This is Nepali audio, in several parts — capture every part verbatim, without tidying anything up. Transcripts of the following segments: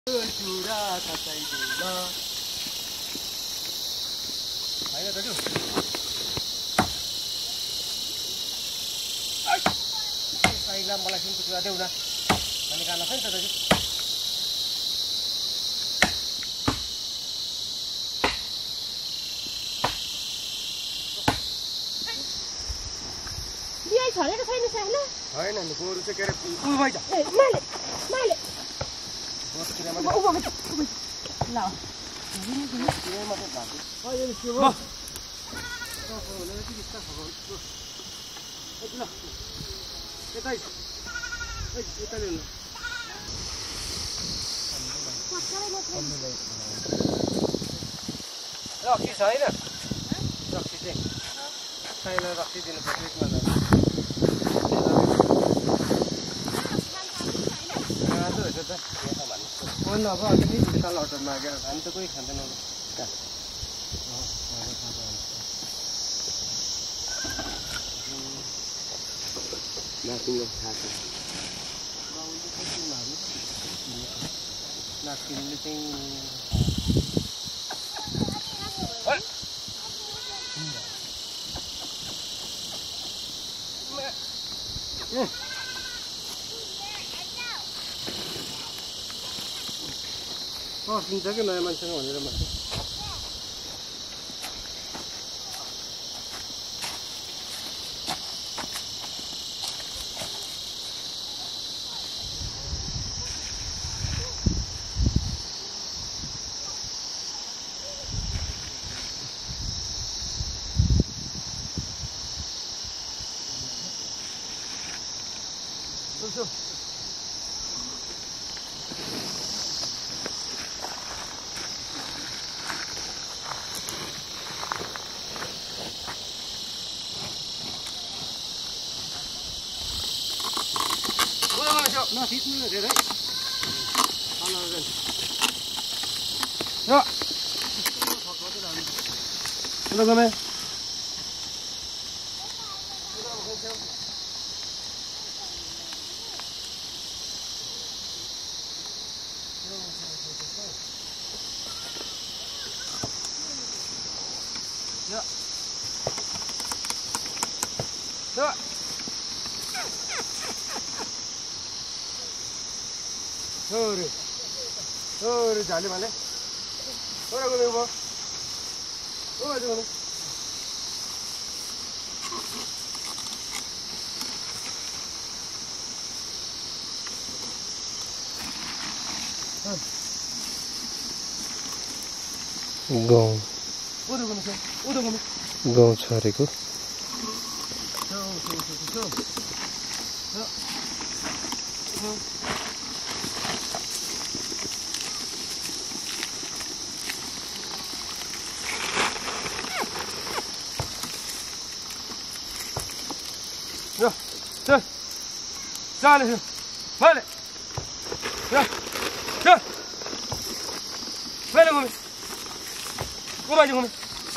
होइन दाजु साइला मलाई सुनको कुरा देऊ न अनि काला छ नि त दाजु बिहाइ छरेको छैन सानो होइन नि गोरु चाहिँ के अरे उ भइज ए माले माले बस्तीमा उभो उभो उभो ल के मात्र भाग्यो अहिले नि के हो ल यतै यतै ल्याउनु रक्सी छ होइन रक्सी चाहिँ साइला रक्सी दिनुपर्छ एकमा फोन अब अलिकति विशाल अटो मागेर हामी त कोही खाँदैनौँ नातिनीले थाहा छ नातिनीले चाहिँ पर्सिन्छ कि नयाँ मान्छेसँग भनेर माथि नथिच्नु धेरै गमे Hore, hore, jale mane. Hore go go. Hore go go. गाउँ गाउँ छरेको Ja, ja, Charlie, vale, ja, ja, vale, come, come vai, come,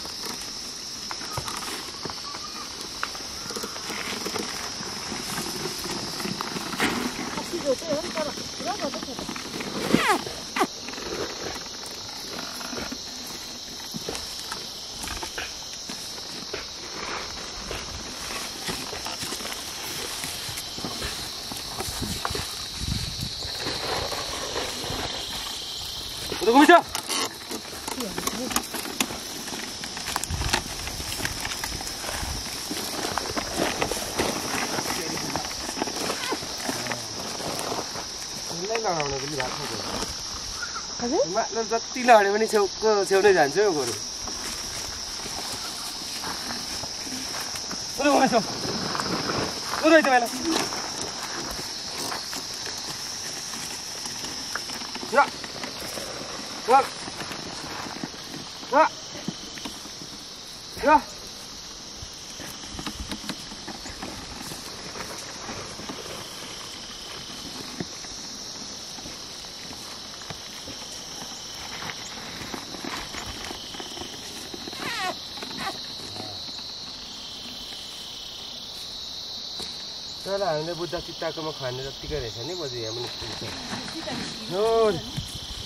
udah come siya? Ini lah orang beli batu tu. Apa? Mak nanti tilah ni mana cewek cewek ni jangan cewek guru. Udah come siya? Udah itu mana? Ya. Wah, wah, ya. Kalau anda budak kita kamu khan ni tak tiga rasa ni, macam yang mana kita. No,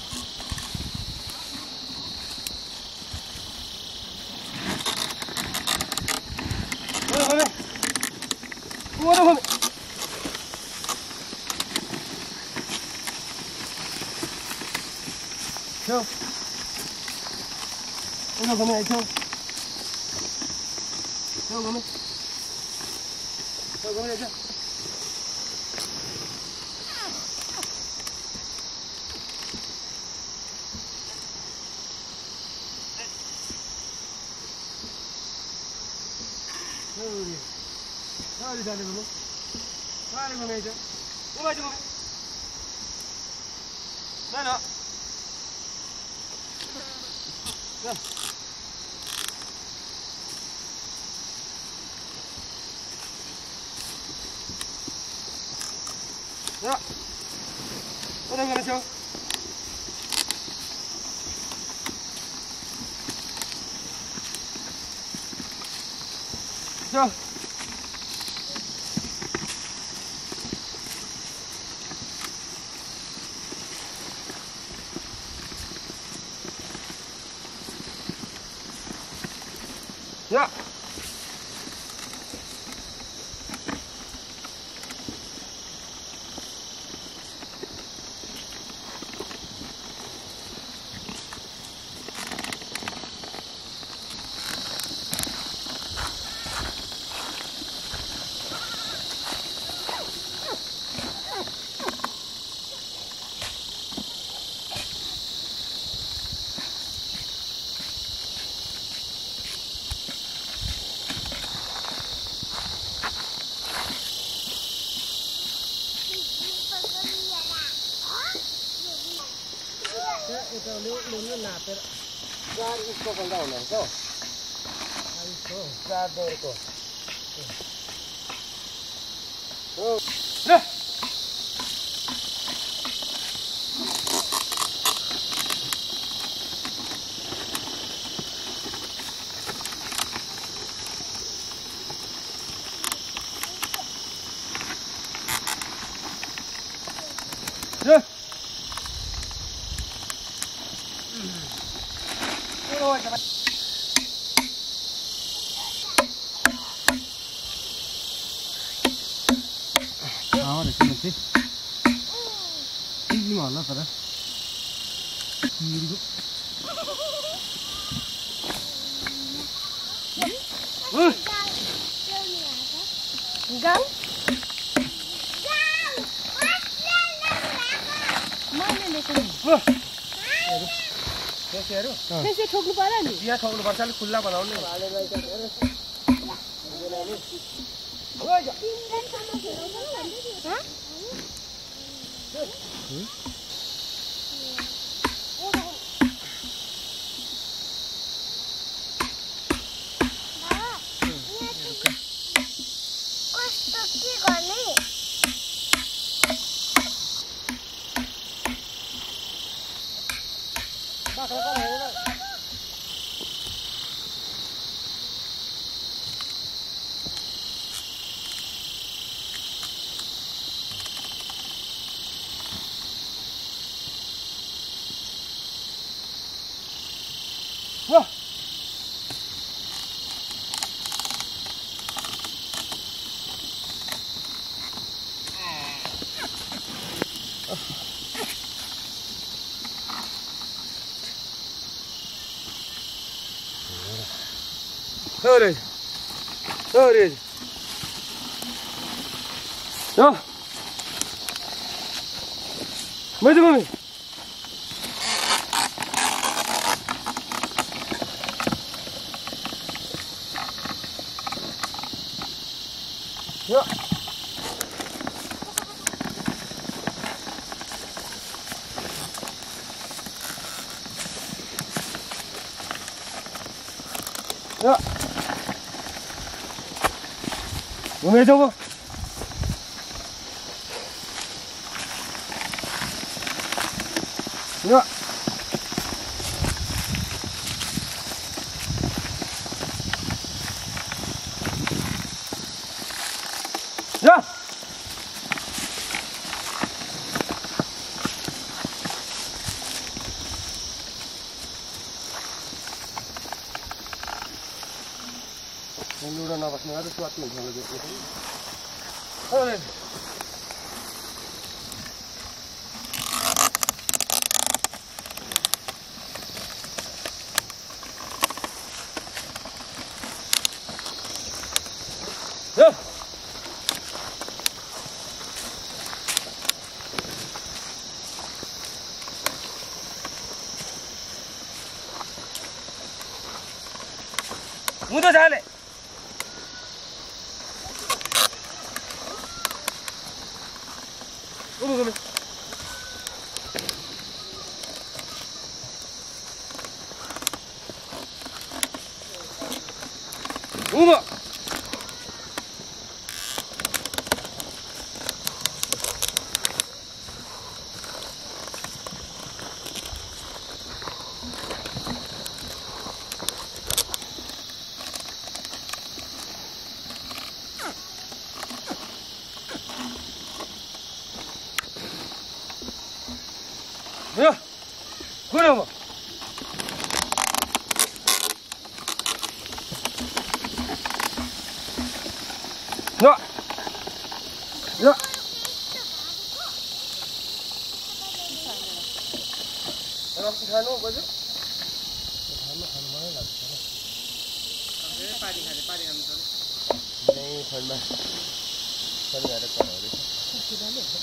छेउ उना घुमे छेउ छेउ घुमे छेउ घुमे छ Hadi sen de bunu. Hadi bunu yiyeceğim. Bu hadi bunu. Ne ne? Gel. Ya. Buradan geleceğim. Gel. Ja. Itu lu nate. Gar isko banda hona ko. Isko gar dor ko. Oh. Nah. Yeah. Ahora sí, sí. Ini mana tara? Kiri. Uh. Gang? Uh. Kesiaru? Kesi ठोक्नु पर्यो नि? यहाँ ठोक्नु पर्छ अलि खुल्ला बनाउनु नि. Wah. Hurry. Hurry. No. Move, move. Ja. Ja. Wo mehr so? Ja. Ja. Lura na basnya ada suatu yang lagi itu. Hei. उँधो झाले उँभो घुमे उँभो 야, 그래 뭐. 야, 야. रक्सी खानु बज्यो खानु खानु मलाई लाग्छ ए पानी खाने पानी खानु पर्छ नै फलमा फल गरेर कराउँदै छ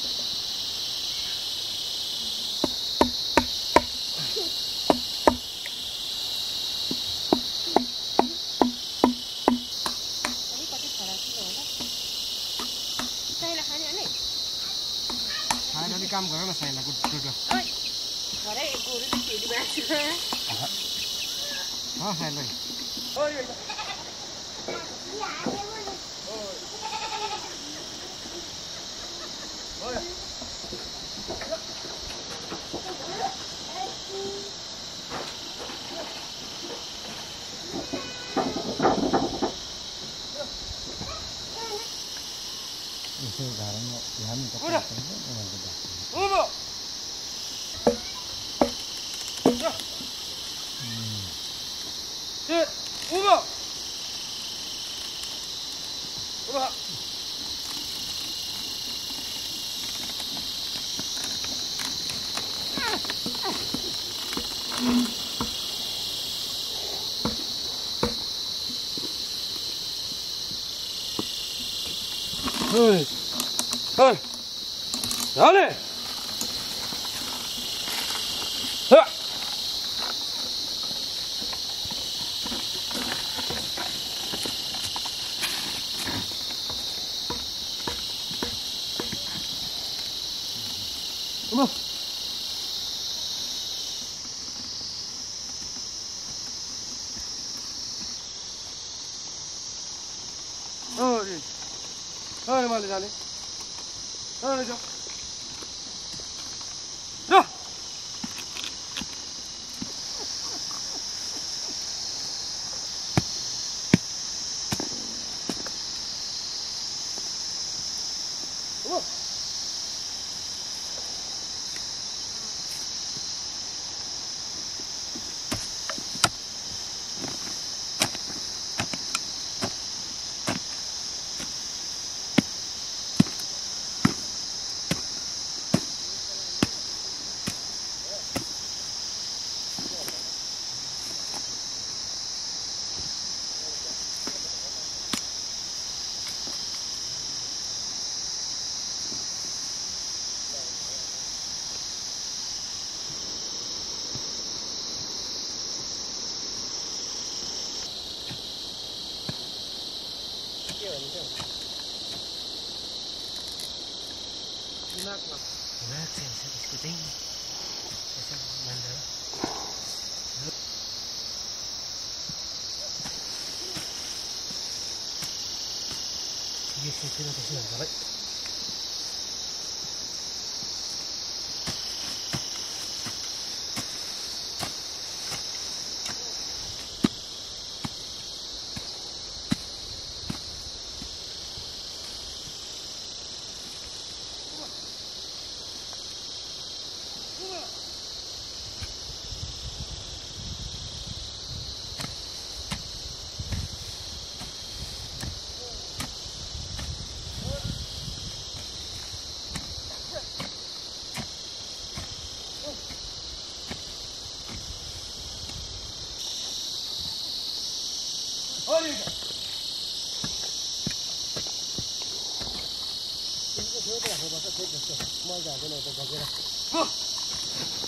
काम गर न साइला गुड गुड ओइ भरे गोरु त फेरि बाछु ह साइला ओइ ओइ ओइ यसो घरमा ध्यान त उँभो 예, उँभो उँभो 어이 어이 잘해 야! 어머! 어디? 어디 말이 잘해? 어디 저? 자! 어머! Enak lah. Enak sih, saya diskusi. Saya mandor. Ini sih kita di sini balik. 어디? 이거 저기다 해봐서 됐겠어. 맞아, 그래, 또 가져라.